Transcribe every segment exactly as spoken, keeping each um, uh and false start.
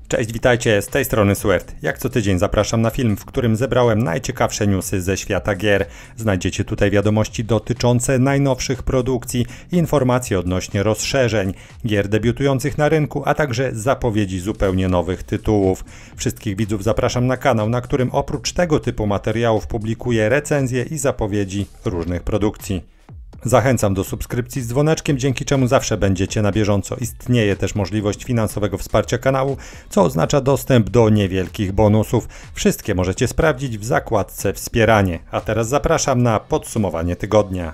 Cześć, witajcie, z tej strony Swert. Jak co tydzień zapraszam na film, w którym zebrałem najciekawsze newsy ze świata gier. Znajdziecie tutaj wiadomości dotyczące najnowszych produkcji, informacje odnośnie rozszerzeń, gier debiutujących na rynku, a także zapowiedzi zupełnie nowych tytułów. Wszystkich widzów zapraszam na kanał, na którym oprócz tego typu materiałów publikuję recenzje i zapowiedzi różnych produkcji. Zachęcam do subskrypcji z dzwoneczkiem, dzięki czemu zawsze będziecie na bieżąco. Istnieje też możliwość finansowego wsparcia kanału, co oznacza dostęp do niewielkich bonusów. Wszystkie możecie sprawdzić w zakładce Wspieranie. A teraz zapraszam na podsumowanie tygodnia.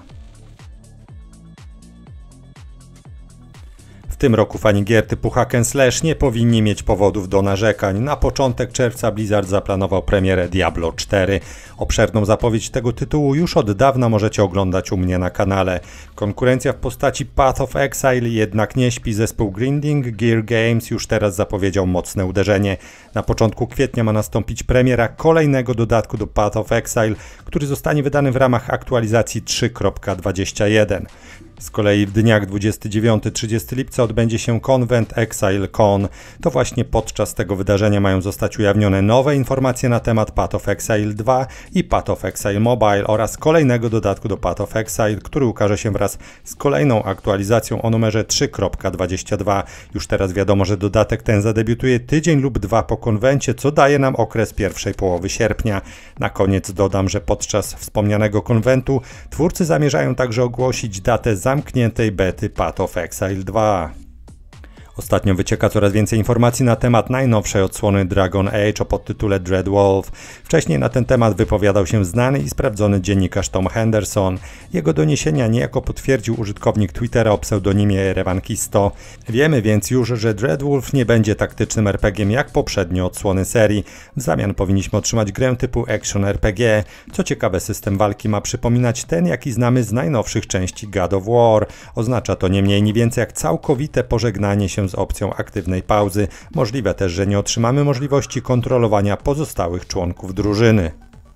W tym roku fani gier typu hack and slash nie powinni mieć powodów do narzekań. Na początek czerwca Blizzard zaplanował premierę Diablo cztery. Obszerną zapowiedź tego tytułu już od dawna możecie oglądać u mnie na kanale. Konkurencja w postaci Path of Exile jednak nie śpi. Zespół Grinding Gear Games już teraz zapowiedział mocne uderzenie. Na początku kwietnia ma nastąpić premiera kolejnego dodatku do Path of Exile, który zostanie wydany w ramach aktualizacji trzy kropka dwadzieścia jeden. Z kolei w dniach dwudziestego dziewiątego do trzydziestego lipca odbędzie się Convent ExileCon. To właśnie podczas tego wydarzenia mają zostać ujawnione nowe informacje na temat Path of Exile dwa i Path of Exile Mobile oraz kolejnego dodatku do Path of Exile, który ukaże się wraz z kolejną aktualizacją o numerze trzy kropka dwadzieścia dwa. Już teraz wiadomo, że dodatek ten zadebiutuje tydzień lub dwa po konwencie, co daje nam okres pierwszej połowy sierpnia. Na koniec dodam, że podczas wspomnianego konwentu twórcy zamierzają także ogłosić datę zamkniętej bety Path of Exile dwa. Ostatnio wycieka coraz więcej informacji na temat najnowszej odsłony Dragon Age o podtytule Dreadwolf. Wcześniej na ten temat wypowiadał się znany i sprawdzony dziennikarz Tom Henderson. Jego doniesienia niejako potwierdził użytkownik Twittera o pseudonimie Revankisto. Wiemy więc już, że Dreadwolf nie będzie taktycznym er pe gie em jak poprzednie odsłony serii. W zamian powinniśmy otrzymać grę typu Action er pe gie. Co ciekawe, system walki ma przypominać ten, jaki znamy z najnowszych części God of War. Oznacza to nie mniej, nie więcej jak całkowite pożegnanie się z opcją aktywnej pauzy. Możliwe też, że nie otrzymamy możliwości kontrolowania pozostałych członków drużyny.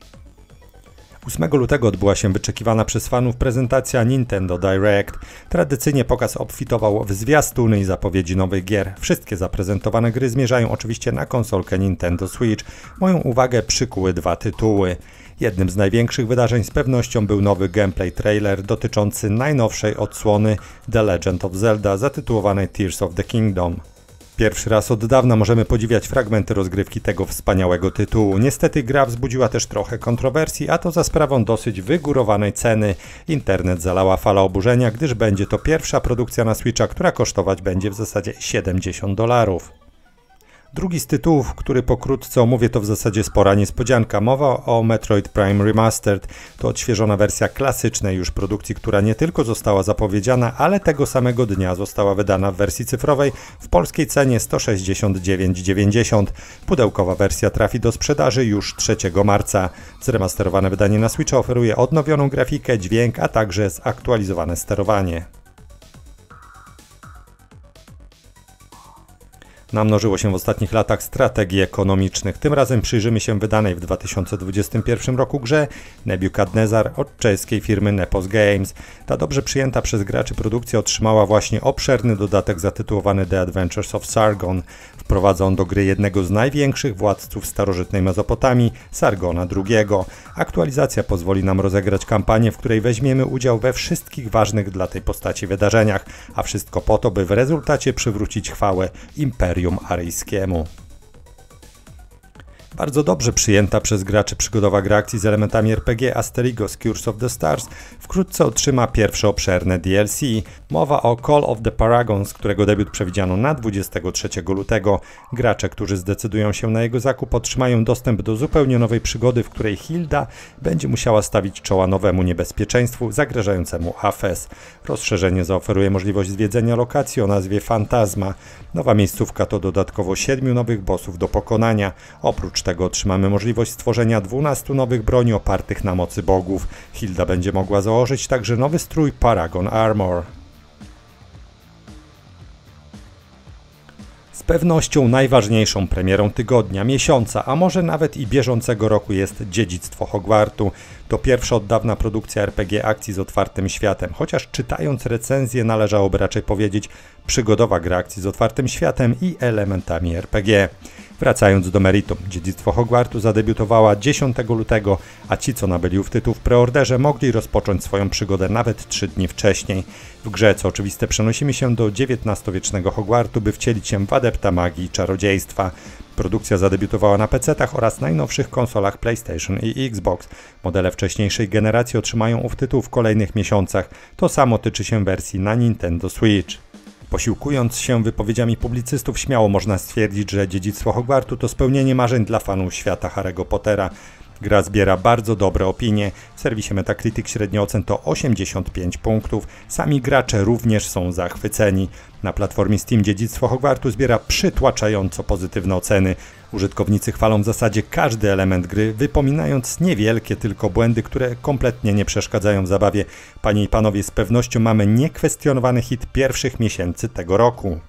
ósmego lutego odbyła się wyczekiwana przez fanów prezentacja Nintendo Direct. Tradycyjnie pokaz obfitował w zwiastuny i zapowiedzi nowych gier. Wszystkie zaprezentowane gry zmierzają oczywiście na konsolkę Nintendo Switch. Moją uwagę przykuły dwa tytuły. Jednym z największych wydarzeń z pewnością był nowy gameplay trailer dotyczący najnowszej odsłony The Legend of Zelda zatytułowanej Tears of the Kingdom. Pierwszy raz od dawna możemy podziwiać fragmenty rozgrywki tego wspaniałego tytułu. Niestety gra wzbudziła też trochę kontrowersji, a to za sprawą dosyć wygórowanej ceny. Internet zalała fala oburzenia, gdyż będzie to pierwsza produkcja na Switcha, która kosztować będzie w zasadzie siedemdziesiąt dolarów. Drugi z tytułów, który pokrótce omówię, to w zasadzie spora niespodzianka. Mowa o Metroid Prime Remastered. To odświeżona wersja klasycznej już produkcji, która nie tylko została zapowiedziana, ale tego samego dnia została wydana w wersji cyfrowej w polskiej cenie sto sześćdziesiąt dziewięć dziewięćdziesiąt. Pudełkowa wersja trafi do sprzedaży już trzeciego marca. Zremasterowane wydanie na Switcha oferuje odnowioną grafikę, dźwięk, a także zaktualizowane sterowanie. Namnożyło się w ostatnich latach strategii ekonomicznych. Tym razem przyjrzymy się wydanej w dwa tysiące dwudziestym pierwszym roku grze Nebuchadnezzar od czeskiej firmy Nepos Games. Ta dobrze przyjęta przez graczy produkcja otrzymała właśnie obszerny dodatek zatytułowany The Adventures of Sargon. Wprowadza on do gry jednego z największych władców starożytnej Mezopotamii, Sargona drugiego. Aktualizacja pozwoli nam rozegrać kampanię, w której weźmiemy udział we wszystkich ważnych dla tej postaci wydarzeniach, a wszystko po to, by w rezultacie przywrócić chwałę Imperium Aryjskiemu. Bardzo dobrze przyjęta przez graczy przygodowa gra akcji z elementami er pe gie Asterigos Curse of the Stars wkrótce otrzyma pierwsze obszerne D L C. Mowa o Call of the Paragons, którego debiut przewidziano na dwudziestego trzeciego lutego. Gracze, którzy zdecydują się na jego zakup, otrzymają dostęp do zupełnie nowej przygody, w której Hilda będzie musiała stawić czoła nowemu niebezpieczeństwu zagrażającemu Hafes. Rozszerzenie zaoferuje możliwość zwiedzenia lokacji o nazwie Fantasma. Nowa miejscówka to dodatkowo siedmiu nowych bossów do pokonania. Oprócz tego otrzymamy możliwość stworzenia dwunastu nowych broni opartych na mocy bogów. Hilda będzie mogła założyć także nowy strój Paragon Armor. Z pewnością najważniejszą premierą tygodnia, miesiąca, a może nawet i bieżącego roku jest Dziedzictwo Hogwartu. To pierwsza od dawna produkcja er pe gie akcji z otwartym światem, chociaż czytając recenzję należałoby raczej powiedzieć przygodowa gra akcji z otwartym światem i elementami er pe gie. Wracając do meritum, Dziedzictwo Hogwartu zadebiutowała dziesiątego lutego, a ci, co nabyli ów tytuł w preorderze, mogli rozpocząć swoją przygodę nawet trzy dni wcześniej. W grze, co oczywiste, przenosimy się do dziewiętnastowiecznego Hogwartu, by wcielić się w adepta magii i czarodziejstwa. Produkcja zadebiutowała na pecetach oraz najnowszych konsolach PlayStation i Xbox. Modele wcześniejszej generacji otrzymają ów tytuł w kolejnych miesiącach. To samo tyczy się wersji na Nintendo Switch. Posiłkując się wypowiedziami publicystów, śmiało można stwierdzić, że Dziedzictwo Hogwartu to spełnienie marzeń dla fanów świata Harry'ego Pottera. Gra zbiera bardzo dobre opinie, w serwisie Metacritic średnia ocen to osiemdziesiąt pięć punktów, sami gracze również są zachwyceni. Na platformie Steam Dziedzictwo Hogwartu zbiera przytłaczająco pozytywne oceny. Użytkownicy chwalą w zasadzie każdy element gry, wypominając niewielkie tylko błędy, które kompletnie nie przeszkadzają w zabawie. Panie i panowie, z pewnością mamy niekwestionowany hit pierwszych miesięcy tego roku.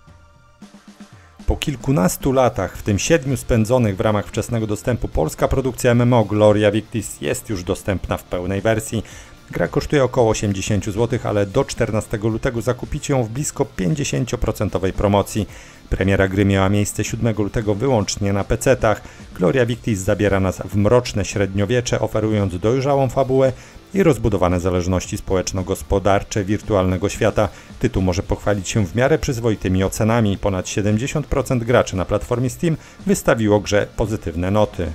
Po kilkunastu latach, w tym siedmiu spędzonych w ramach wczesnego dostępu, polska produkcja em em o Gloria Victis jest już dostępna w pełnej wersji. Gra kosztuje około osiemdziesiąt złotych, ale do czternastego lutego zakupicie ją w blisko pięćdziesiąt procent promocji. Premiera gry miała miejsce siódmego lutego wyłącznie na pecetach. Gloria Victis zabiera nas w mroczne średniowiecze, oferując dojrzałą fabułę i rozbudowane zależności społeczno-gospodarcze wirtualnego świata. Tytuł może pochwalić się w miarę przyzwoitymi ocenami. Ponad siedemdziesiąt procent graczy na platformie Steam wystawiło grze pozytywne noty.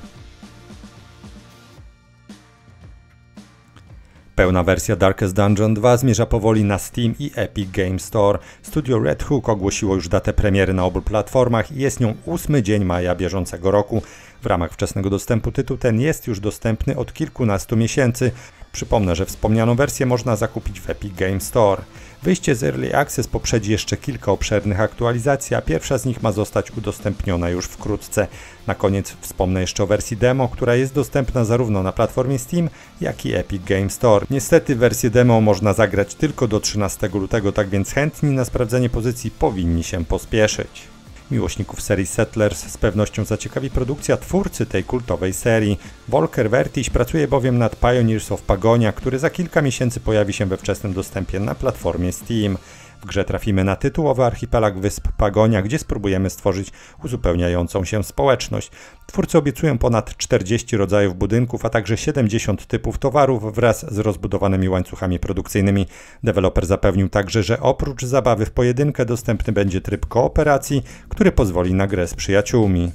Pełna wersja Darkest Dungeon dwa zmierza powoli na Steam i Epic Games Store. Studio Red Hook ogłosiło już datę premiery na obu platformach i jest nią ósmy dzień maja bieżącego roku. W ramach wczesnego dostępu tytuł ten jest już dostępny od kilkunastu miesięcy. Przypomnę, że wspomnianą wersję można zakupić w Epic Games Store. Wyjście z Early Access poprzedzi jeszcze kilka obszernych aktualizacji, a pierwsza z nich ma zostać udostępniona już wkrótce. Na koniec wspomnę jeszcze o wersji demo, która jest dostępna zarówno na platformie Steam, jak i Epic Games Store. Niestety wersję demo można zagrać tylko do trzynastego lutego, tak więc chętni na sprawdzenie pozycji powinni się pospieszyć. Miłośników serii Settlers z pewnością zaciekawi produkcja twórcy tej kultowej serii. Volker Wertiś pracuje bowiem nad Pioneers of Pagonia, który za kilka miesięcy pojawi się we wczesnym dostępie na platformie Steam. W grze trafimy na tytułowy archipelag wysp Pagonia, gdzie spróbujemy stworzyć uzupełniającą się społeczność. Twórcy obiecują ponad czterdzieści rodzajów budynków, a także siedemdziesiąt typów towarów wraz z rozbudowanymi łańcuchami produkcyjnymi. Deweloper zapewnił także, że oprócz zabawy w pojedynkę dostępny będzie tryb kooperacji, który pozwoli na grę z przyjaciółmi.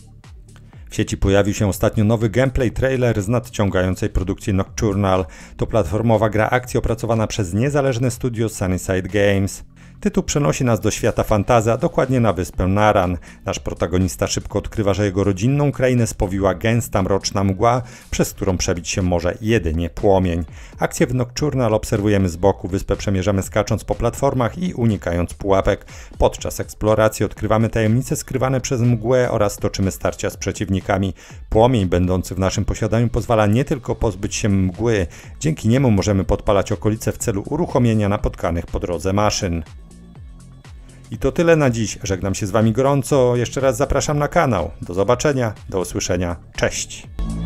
W sieci pojawił się ostatnio nowy gameplay trailer z nadciągającej produkcji Nocturnal. To platformowa gra akcji opracowana przez niezależne studio Sunnyside Games. Tytuł przenosi nas do świata fantasy, a dokładnie na wyspę Naran. Nasz protagonista szybko odkrywa, że jego rodzinną krainę spowiła gęsta mroczna mgła, przez którą przebić się może jedynie płomień. Akcję w Nocturnal obserwujemy z boku, wyspę przemierzamy skacząc po platformach i unikając pułapek. Podczas eksploracji odkrywamy tajemnice skrywane przez mgłę oraz toczymy starcia z przeciwnikami. Płomień będący w naszym posiadaniu pozwala nie tylko pozbyć się mgły, dzięki niemu możemy podpalać okolice w celu uruchomienia napotkanych po drodze maszyn. I to tyle na dziś. Żegnam się z Wami gorąco. Jeszcze raz zapraszam na kanał. Do zobaczenia, do usłyszenia. Cześć!